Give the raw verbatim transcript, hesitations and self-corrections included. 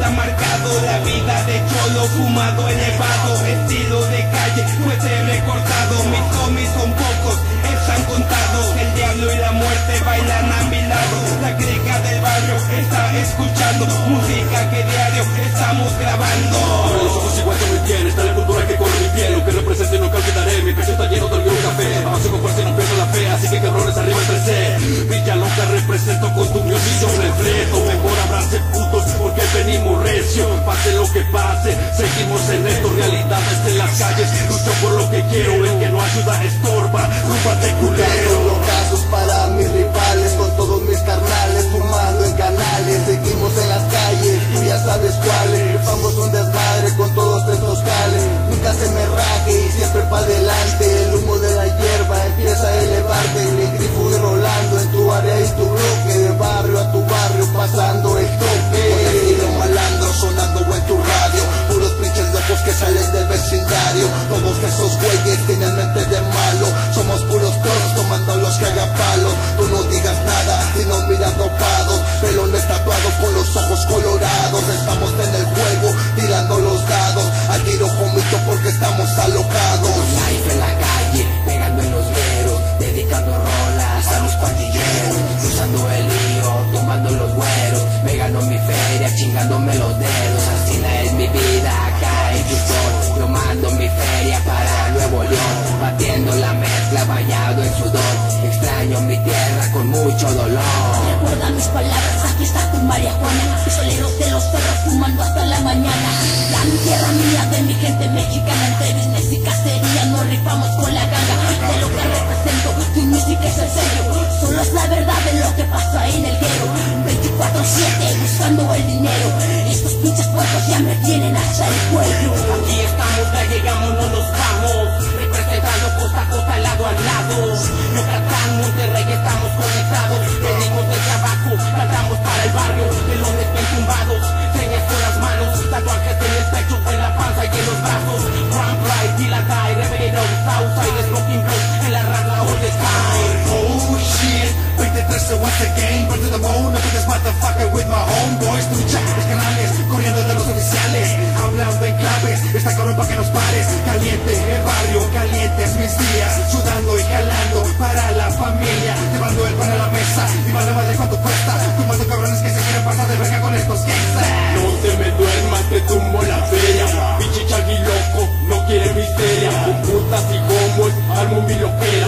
está marcado, la vida de cholo, fumado, elevado, estilo de calle, fuerte recortado. Mis homies son pocos, están contados. El diablo y la muerte bailan a mi lado. La griega del barrio está escuchando música que diario estamos grabando. Abre los ojos igual que me entiendes, está la cultura que corre mi piel. Lo que represente nunca olvidaré, mi pecho está lleno de orgullo café. Avanzo con fuerza y no pierdo la fe, así que cabrones arriba el tres C. Villa Loca represento con tu mío reflejo. Mejor abrace putos porque venimos recio. Pase lo que pase, seguimos en esto. Realidad está en las calles, lucho por lo que quiero. El que no ayuda estorba, rúbate culero. Casos para mis rivales, con todos mis carnales, fumando en canales. Seguimos en las calles, tú ya sabes cuáles. Vamos un desmadre con todos estos cales. Nunca se me raje y siempre pa' adelante. El humo de la hierba empieza a elevarte. El grifo y rolando en tu área y tu bloque. De barrio a tu barrio pasando el toque. Con el estilo malandro sonando en tu radio. Puros pinches locos que salen del vecindario. Todos esos güeyes tienen mente de malo. Somos puros toros tomando los que haga palos. Tú no digas nada y no miras dopados. Pelones tatuados con los ojos colorados. Estamos en el juego tirando los dados. Al tiro comito porque estamos alocados. Life en la calle, pegando en los veros, dedicando rolas a los pandilleros, cruzando el río, tomando los güeros. Me gano mi feria, chingándome los dedos. Así la es mi vida acá en Houston. Yo mando mi feria para Nuevo León, batiendo la mezcla bañado en sudor. Extraño mi tierra con mucho dolor. Recuerda mis palabras, aquí está tu marihuana. Pistoleros de los perros fumando hasta la mañana. La mi tierra mía, de mi gente mexicana. Entre business y cacería nos rifamos con la ganga. De lo que represento, tu música es el sello. Solo es la verdad de lo que pasa en el guero. veinticuatro siete buscando el dinero. Estos pinches puercos ya me tienen hasta el cuello. Aquí estamos, ya llegamos, no nos vamos. Representando costa a costa, lado a lado. Yucatán, Monterrey, estamos conectados. Venimos del trabajo, cantamos para el barrio. Pelones bien tumbados, señas con las manos. Tatuajes en el pecho, en la panza y en los brazos. Run, Pride, Dylan Die, Reverendo, Southside, Smoking Blood, en la ragla all the time. Oh shit, veintitrés once again, burn to the bone, up in this motherfucker with my homeboys. Lucha, los canales, corriendo de los oficiales, hablando en claves, esta cabrón pa' que nos pares. Caliente, el barrio, calientes mis días, sudando y jalando para la familia, llevando el pan a la mesa, y vale madre cuánto cuesta, tumbando cabrones que se quieren pasar de verga con estos gangsters. No te me duermas, te tumbo la feria, pinche chagui loco, no quiere miseria, con putas y homos, armo mi loquera.